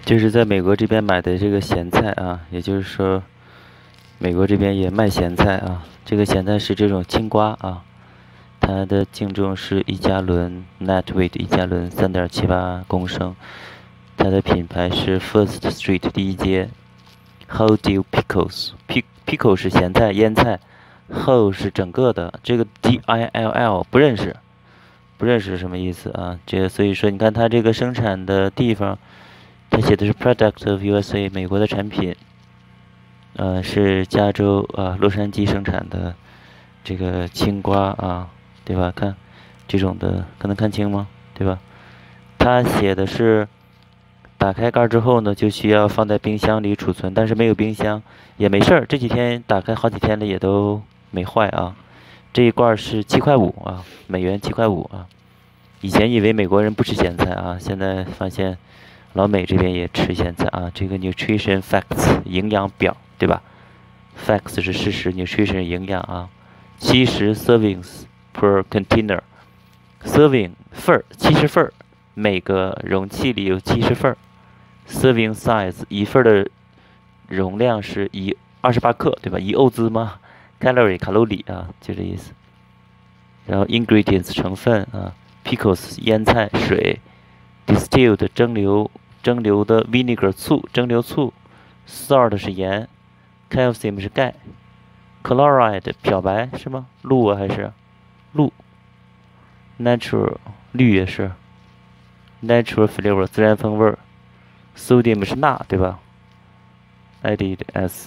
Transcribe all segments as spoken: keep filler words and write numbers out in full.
这是在美国这边买的这个咸菜啊，也就是说，美国这边也卖咸菜啊。这个咸菜是这种青瓜啊，它的净重是一加仑 net weight 一加仑三点七八公升，它的品牌是 First Street 第一街。Whole dill pickles，pick pickle 是咸菜腌菜 ，whole 是整个的，这个 D I L L 不认识，不认识什么意思啊？这个所以说你看它这个生产的地方。它写的是 Product of U S A， 美国的产品，呃，是加州啊洛杉矶生产的这个青瓜啊，对吧？看这种的，可能看清吗？对吧？它写的是打开盖之后呢，就需要放在冰箱里储存，但是没有冰箱也没事儿，这几天打开好几天了也都没坏啊。这一罐是七块五啊，美元七块五啊。以前以为美国人不吃咸菜啊，现在发现。老美这边也吃咸菜啊，这个 nutrition facts 营养表对吧 ？facts 是事实 ，nutrition 营养啊，七十 servings per container，serving 份儿七十份儿，每个容器里有七十份儿 ，serving size 一份的容量是一二十八克对吧？一欧兹吗 ？calorie 卡路里啊，就这意思。然后 ingredients 成分啊 ，pickles 腌菜水。distilled 蒸馏蒸馏的 vinegar 醋蒸馏醋 ，salt 是盐 ，calcium 是钙 ，chloride 漂白是吗？氯啊还是氯 ？natural 氯也是 natural flavor 自然风味儿 ，sodium 是钠对吧 ？added as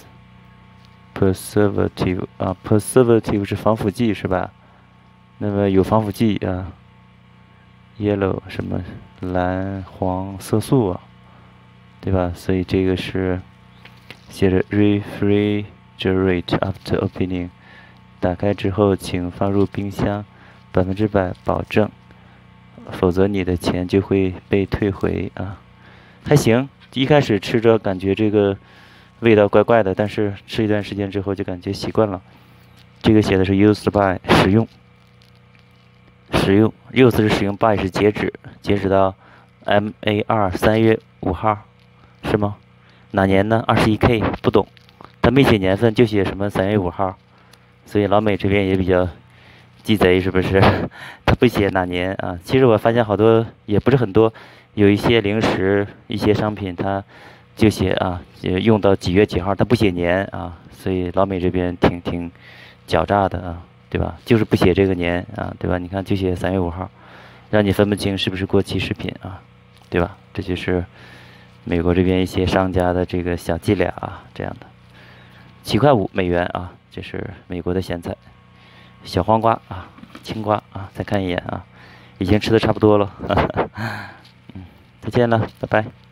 preservative 啊 ，preservative 是防腐剂是吧？那么有防腐剂啊。yellow 什么蓝黄色素啊，对吧？所以这个是写着 refrigerate after opening， 打开之后请放入冰箱，百分之百保证，否则你的钱就会被退回啊。还行，一开始吃着感觉这个味道怪怪的，但是吃一段时间之后就感觉习惯了。这个写的是 used by 使用。使用 use 是使用 ，by 是截止，截止到 M A R 三月五号，是吗？哪年呢？二十一 K 不懂，他没写年份，就写什么三月五号，所以老美这边也比较鸡贼，是不是？他不写哪年啊？其实我发现好多也不是很多，有一些零食、一些商品，他就写啊，用到几月几号，他不写年啊，所以老美这边挺挺狡诈的啊。对吧？就是不写这个年啊，对吧？你看就写三月五号，让你分不清是不是过期食品啊，对吧？这就是美国这边一些商家的这个小伎俩啊，这样的。七块五美元啊，这是美国的咸菜，小黄瓜啊，青瓜啊，再看一眼啊，已经吃的差不多了，嗯，再见了，拜拜。